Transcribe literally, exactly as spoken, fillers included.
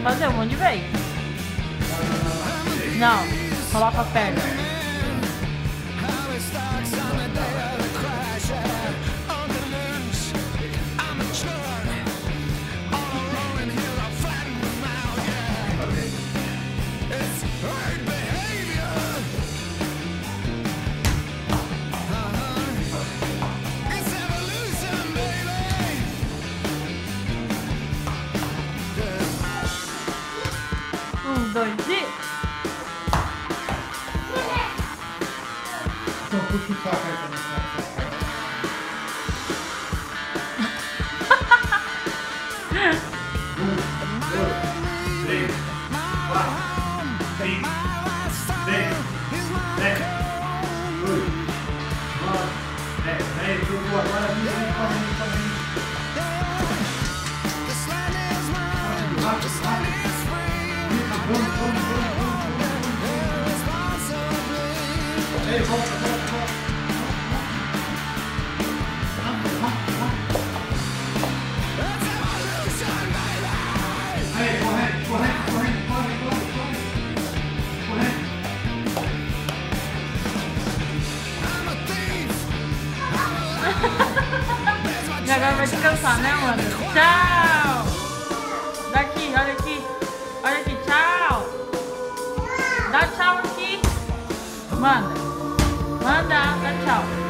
fazer um monte de vez. Não, coloca a perna. Um, dois e... Então puxa o saco aí também. Um, dois, três, quatro, cinco, seis, sete, oito, nove, dez. Aí, jogou agora, vem, vem, corre, corre. Rápido, rápido, rápido. Vamos, vamos, vamos, vamos. Ei, volta, volta, volta. Rápido, rápido, rápido. Aí, corre, corre, corre, corre, corre, corre. Corre. E agora vai descansar, né, mano? Tchau! Daqui, olha aqui. Olha aqui, tchau! Dá tchau aqui! Manda! Manda, dá tchau!